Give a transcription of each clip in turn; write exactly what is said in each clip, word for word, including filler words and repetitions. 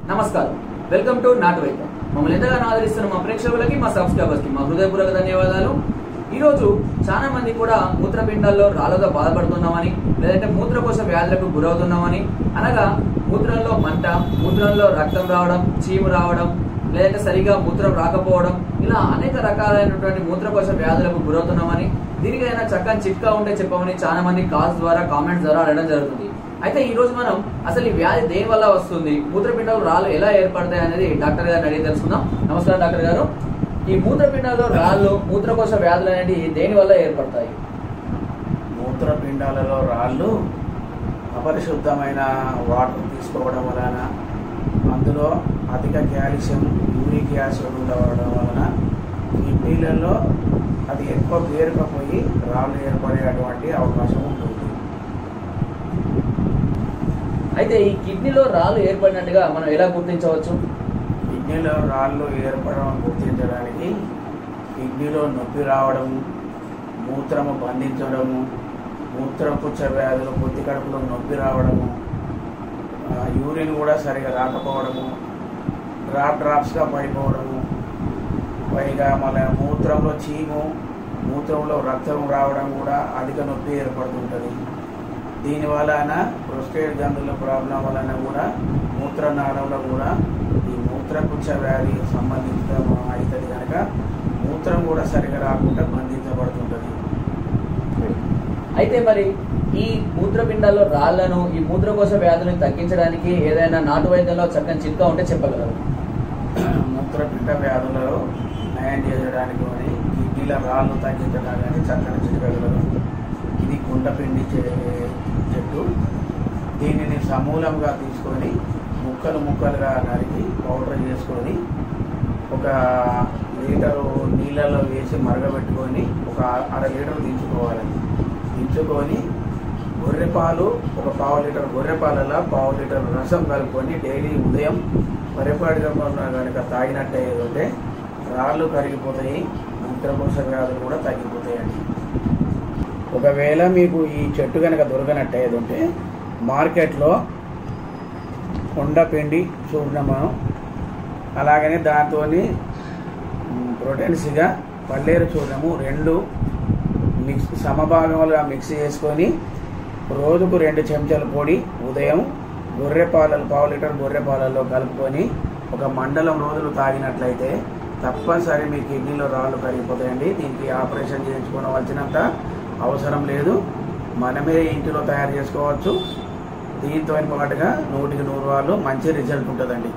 నమస్కారం, welcome to నాటు వైద్యం. మమ్మల్ని ఎంతగానో ఆదరిస్తున్న మా ప్రేక్షకులకి, మా సబ్స్క్రైబర్స్ కి మా హృదయపూర్వక ధన్యవాదాలు. ఈ రోజు చాలా మంది కూడా మూత్రపిండాల్లో రాళ్ళతో బాధపడుతున్నామని, లేదంటే మూత్రకోశ వ్యాధులకు గురవుతున్నామని, అనగా మూత్రంలో మంట, మూత్రంలో రక్తం రావడం, చీము రావడం, లేదంటే సరిగా మూత్రం రాకపోవడం, ఇలా అనేక రకాలైనటువంటి మూత్రకోశ వ్యాధులకు గురవుతున్నామని, దీనికైనా చక్కని చిట్కా ఉంటే చెప్పమని చాలా మంది కాల్స్ ద్వారా, కామెంట్స్ ద్వారా అడగడం జరుగుతుంది. అయితే ఈ రోజు మనం అసలు ఈ వ్యాధి దేని వల్ల వస్తుంది, మూత్రపిండాలు రాళ్ళు ఎలా ఏర్పడతాయి అనేది డాక్టర్ గారిని అడిగి తెలుసుకుందాం. నమస్కారం డాక్టర్ గారు. ఈ మూత్రపిండాల్లో రాళ్ళు, మూత్రకోశ వ్యాధులు అనేవి దేని వల్ల ఏర్పడతాయి? మూత్రపిండాలలో రాళ్ళు అపరిశుద్ధమైన వాటర్ తీసుకోవడం వలన, అందులో అధిక కాల్షియం, యూరిక్ యాసిడ్ ఉండవడం వలన కిడ్నీలలో అది ఎక్కువ పేరుకపోయి రాళ్ళు ఏర్పడేటువంటి అవకాశం ఉంటుంది. అయితే ఈ కిడ్నీలో రాళ్ళు ఏర్పడినట్టుగా మనం ఎలా గుర్తించవచ్చు? కిడ్నీలో రాళ్ళు ఏర్పడడం గుర్తించడానికి కిడ్నీలో నొప్పి రావడము, మూత్రము బంధించడము, మూత్రపుచ్చ వ్యాధులు, పొత్తి కడుపులో నొప్పి రావడము, యూరిన్ కూడా సరిగా రాకపోవడము, డ్రాప్ డ్రాప్స్గా పడిపోవడము, పైగా మళ్ళీ మూత్రంలో చీము, మూత్రంలో రక్తం రావడం కూడా అధిక నొప్పి ఏర్పడుతుంటుంది. దీని వలన ప్రోస్టేట్ గ్రంథుల ప్రాబ్లం వలన కూడా మూత్రనాళంలో కూడా ఈ మూత్రపుచ్చ వ్యాధి సంబంధించిన అవుతుంది కనుక మూత్రం కూడా సరిగా రాకుండా బంధించబడుతుంటుంది. అయితే మరి ఈ మూత్రపిండాల్లో రాళ్లను, ఈ మూత్రకోశ వ్యాధులను తగ్గించడానికి ఏదైనా నాటు వైద్యంలో చక్కని చిట్కా ఉంటే చెప్పగలరు? మూత్రపిండ వ్యాధులలో నయం చేయడానికి కానీ, కిడ్నీల రాళ్ళు తగ్గించడానికి చక్కని చిట్కగలరు. ఇది కుండపిండి చెట్టు. దీనిని సమూలంగా తీసుకొని ముక్కలు ముక్కలుగా నరికి పౌడర్ చేసుకొని ఒక లీటరు నీళ్ళలో వేసి మరగబెట్టుకొని ఒక అర లీటర్ దించుకోవాలి. దించుకొని గొర్రెపాలు ఒక పావు లీటర్ గొర్రెపాలలో పావు లీటర్ రసం కలుపుకొని డైలీ ఉదయం పరిపాడిగా కనుక తాగినట్టయితే రాళ్ళు కరిగిపోతాయి, మూత్రకోశ వ్యాధులు కూడా తగ్గిపోతాయండి. ఒకవేళ మీకు ఈ చెట్టు కనుక దొరకనట్టయితే ఉంటే మార్కెట్లో కొండపిండి చూర్ణము, అలాగనే దాంతో ప్రోటీన్స్గా పల్లేరు చూర్ణము రెండు మిక్స్ సమభాగంగా మిక్స్ చేసుకొని రోజుకు రెండు చెంచాల పొడి ఉదయం గొర్రె పాలలు పావు లీటర్ గొర్రె పాలల్లో కలుపుకొని ఒక మండలం రోజులు తాగినట్లయితే తప్పనిసరి మీ కిడ్నీలో రాళ్ళు కరిగిపోతాయండి. దీనికి ఆపరేషన్ చేయించుకోవాల్సినంత అవసరం లేదు, మనమే ఇంటిలో తయారు చేసుకోవచ్చు. దీంతో పాటుగా నూటికి నూరు వాళ్ళు మంచి రిజల్ట్ ఉంటుందండి.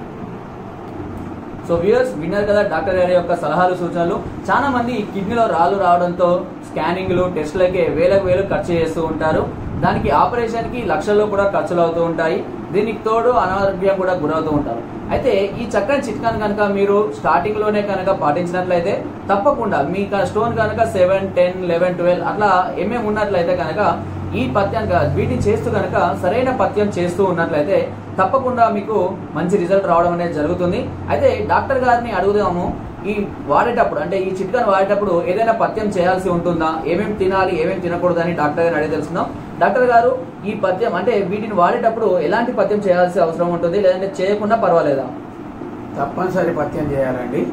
సో వ్యూయర్స్, విన్నారు కదా డాక్టర్ గారి యొక్క సలహాలు, సూచనలు. చాలా మంది కిడ్నీలో రాళ్ళు రావడంతో స్కానింగ్లు, టెస్టులకే వేలకు వేలు ఖర్చు చేస్తూ ఉంటారు. దానికి ఆపరేషన్కి లక్షల్లో కూడా ఖర్చులు అవుతూ ఉంటాయి. దీనికి తోడు అనారోగ్యం కూడా గురవుతూ ఉంటారు. అయితే ఈ చక్కని చిట్కాను కనుక మీరు స్టార్టింగ్ లోనే కనుక పాటించినట్లయితే తప్పకుండా మీ స్టోన్ కనుక సెవెన్ టెన్ లెవెన్ ట్వెల్వ్ అట్లా ఏమేమి ఉన్నట్లయితే కనుక ఈ పథ్యం వీటిని చేస్తూ కనుక సరైన పథ్యం చేస్తూ ఉన్నట్లయితే తప్పకుండా మీకు మంచి రిజల్ట్ రావడం అనేది జరుగుతుంది. అయితే డాక్టర్ గారిని అడుగుదాము, ఈ వాడేటప్పుడు అంటే ఈ చిట్కాను వాడేటప్పుడు ఏదైనా పథ్యం చేయాల్సి ఉంటుందా, ఏమేమి తినాలి, ఏమేమి తినకూడదు అని డాక్టర్ గారిని అడిగి తెలుసుకుందాం. డాక్టర్ గారు, ఈ పథ్యం అంటే వీటిని వాడేటప్పుడు ఎలాంటి పథ్యం చేయాల్సిన అవసరం ఉంటుంది, లేదంటే చేయకుండా పర్వాలేదా? తప్పనిసరి పథ్యం చేయాలండి.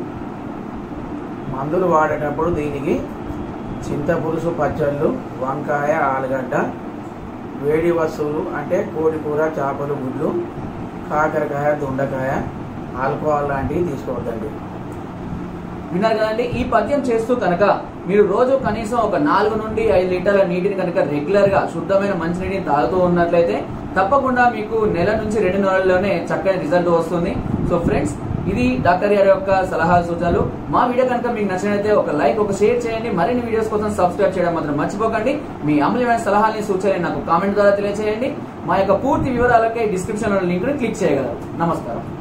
మందులు వాడేటప్పుడు దీనికి చింతపులుసు, పచ్చళ్ళు, వంకాయ, ఆలుగడ్డ, వేడి వస్తువులు అంటే కోడి కూర, చేపలు, గుడ్లు, కాకరకాయ, దొండకాయ, ఆల్కహాల్ లాంటివి తీసుకోవద్దండి. విన్నారు కదండి. ఈ పథ్యం చేస్తూ కనుక మీరు రోజు కనీసం ఒక నాలుగు నుండి ఐదు లీటర్ల నీటిని కనుక రెగ్యులర్ గా శుద్ధమైన మంచినీటిని తాగుతూ ఉన్నట్లయితే తప్పకుండా మీకు నెల నుంచి రెండు నెలల్లోనే చక్కని రిజల్ట్ వస్తుంది. సో ఫ్రెండ్స్, ఇది డాక్టర్ గారి యొక్క సలహా సూచనలు. మా వీడియో కనుక మీకు నచ్చినట్లయితే ఒక లైక్, ఒక షేర్ చేయండి. మరిన్ని వీడియోస్ కోసం సబ్స్క్రైబ్ చేయడం మాత్రం మర్చిపోకండి. మీ అమూల్యమైన సలహాలని, సూచనలు నాకు కామెంట్ ద్వారా తెలియజేయండి. మా యొక్క పూర్తి వివరాలకై డిస్క్రిప్షన్ లో లింక్ ని క్లిక్ చేయగలరు. నమస్కారం.